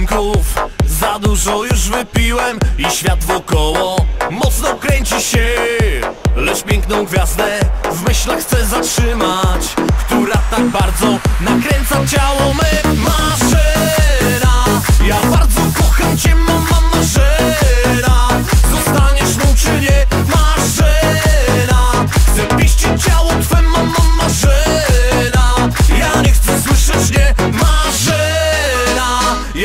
drinków, za dużo już wypiłem i świat wokoło mocno kręci się. Lecz piękną gwiazdę w myślach chcę zatrzymać, która tak bardzo nakręca ciało me. Marzena, ja bardzo kocham cię, mama Marzena.